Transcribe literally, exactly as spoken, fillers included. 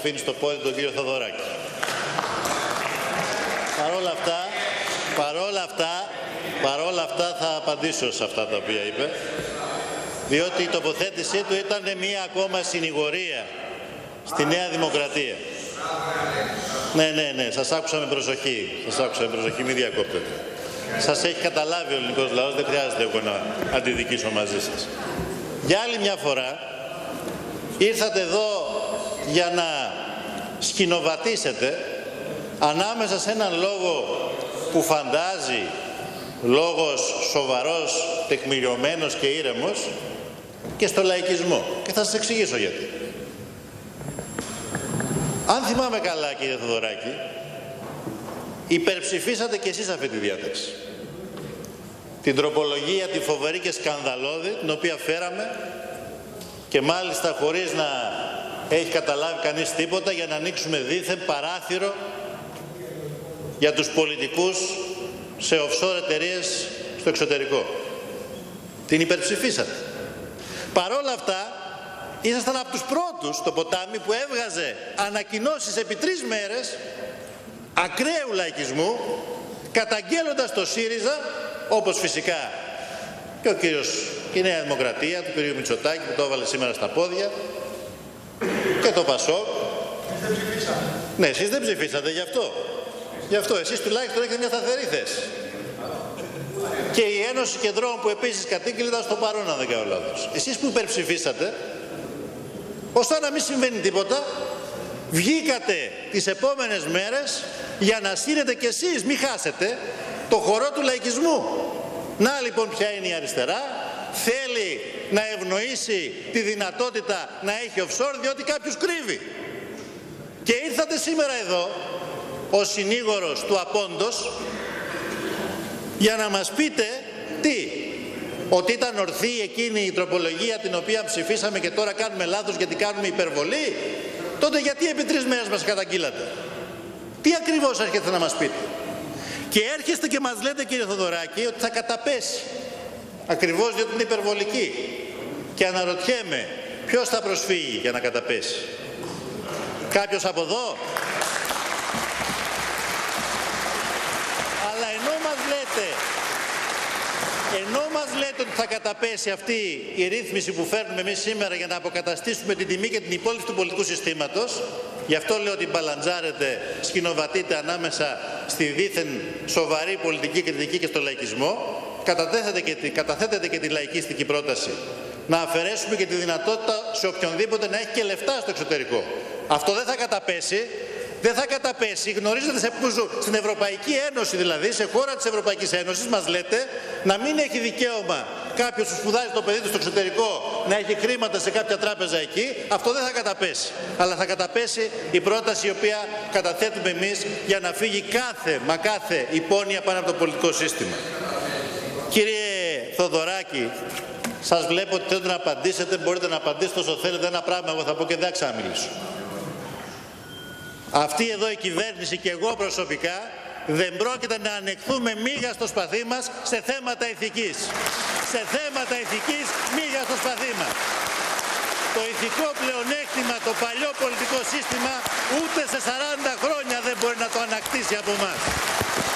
αφήνει στο πόδι τον κύριο Θοδωράκη. Παρόλα αυτά, παρόλα αυτά, παρόλα αυτά θα απαντήσω σε αυτά τα οποία είπε, διότι η τοποθέτησή του ήταν μία ακόμα συνηγορία στη Νέα Δημοκρατία. Ναι, ναι, ναι, σας άκουσα με προσοχή, σας άκουσα με προσοχή, μην διακόπτετε. Σας έχει καταλάβει ο ελληνικός λαός, δεν χρειάζεται εγώ να αντιδικήσω μαζί σας. Για άλλη μια φορά, ήρθατε εδώ για να σκηνοβατήσετε ανάμεσα σε έναν λόγο που φαντάζει λόγος σοβαρός, τεκμηριωμένος και ήρεμος και στο λαϊκισμό. Και θα σας εξηγήσω γιατί. Αν θυμάμαι καλά, κύριε Θοδωράκη, υπερψηφίσατε κι εσείς αυτή τη διάταξη. Την τροπολογία, τη φοβερή και σκανδαλώδη, την οποία φέραμε και μάλιστα χωρίς να έχει καταλάβει κανείς τίποτα, για να ανοίξουμε δήθεν παράθυρο για τους πολιτικούς σε offshore εταιρείες στο εξωτερικό. Την υπερψηφίσατε. Παρόλα αυτά, ήσασταν από τους πρώτους στο ποτάμι που έβγαζε ανακοινώσεις επί τρεις μέρες ακραίου λαϊκισμού, καταγγέλλοντας το ΣΥΡΙΖΑ, όπως φυσικά και ο κύριος, η Νέα Δημοκρατία, του κύριου Μητσοτάκη που το έβαλε σήμερα στα πόδια, και το ΠΑΣΟΚ. Ναι, εσείς δεν ψηφίσατε γι' αυτό. Γι' αυτό εσείς τουλάχιστον έχετε μια σταθερή θέση. Και η Ένωση Κεντρών που επίσης κατήγγειλε ήταν στο παρόν, αν δεν κάνω λάθος. Εσείς που υπερψηφίσατε, ώστε να μην συμβαίνει τίποτα, βγήκατε τις επόμενες μέρες για να στείλετε κι εσείς, μην χάσετε, το χορό του λαϊκισμού. Να λοιπόν ποια είναι η αριστερά, θέλει να ευνοήσει τη δυνατότητα να έχει offshore διότι κάποιος κρύβει. Και ήρθατε σήμερα εδώ, ο συνήγορος του απόντος, για να μας πείτε τι, ότι ήταν ορθή εκείνη η τροπολογία την οποία ψηφίσαμε και τώρα κάνουμε λάθος γιατί κάνουμε υπερβολή. Τότε γιατί επί τρεις μέρες μας καταγγείλατε? Τι ακριβώς έρχεστε να μας πείτε? Και έρχεστε και μας λέτε, κύριε Θοδωράκη, ότι θα καταπέσει. Ακριβώς διότι είναι υπερβολική. Και αναρωτιέμαι, ποιος θα προσφύγει για να καταπέσει? Κάποιος από εδώ? Αλλά ενώ μας λέτε, ενώ μας λέτε ότι θα καταπέσει αυτή η ρύθμιση που φέρνουμε εμείς σήμερα για να αποκαταστήσουμε την τιμή και την υπόλοιψη του πολιτικού συστήματος, γι' αυτό λέω ότι μπαλαντζάρετε, σκηνοβατείτε ανάμεσα στη δίθεν σοβαρή πολιτική κριτική και στο λαϊκισμό, καταθέτετε και, τη, καταθέτετε και τη λαϊκιστική πρόταση να αφαιρέσουμε και τη δυνατότητα σε οποιονδήποτε να έχει και λεφτά στο εξωτερικό. Αυτό δεν θα καταπέσει. Δεν θα καταπέσει. Γνωρίζετε σε πού ζω, στην Ευρωπαϊκή Ένωση δηλαδή, σε χώρα της Ευρωπαϊκής Ένωσης, μας λέτε να μην έχει δικαίωμα κάποιος που σπουδάζει το παιδί του στο εξωτερικό να έχει χρήματα σε κάποια τράπεζα εκεί. Αυτό δεν θα καταπέσει. Αλλά θα καταπέσει η πρόταση η οποία καταθέτουμε εμείς για να φύγει κάθε, μα κάθε υπόνοια πάνω από το πολιτικό σύστημα. Κύριε Θοδωράκη, σας βλέπω ότι θέλετε να απαντήσετε, μπορείτε να απαντήσετε όσο θέλετε. Ένα πράγμα εγώ θα πω και δεν θα ξαναμιλήσω. Αυτή εδώ η κυβέρνηση και εγώ προσωπικά δεν πρόκειται να ανεχθούμε μίγα στο σπαθί μας σε θέματα ηθικής. Σε θέματα ηθικής μίγα στο σπαθί μας. Το ηθικό πλεονέκτημα, το παλιό πολιτικό σύστημα ούτε σε σαράντα χρόνια δεν μπορεί να το ανακτήσει από εμάς.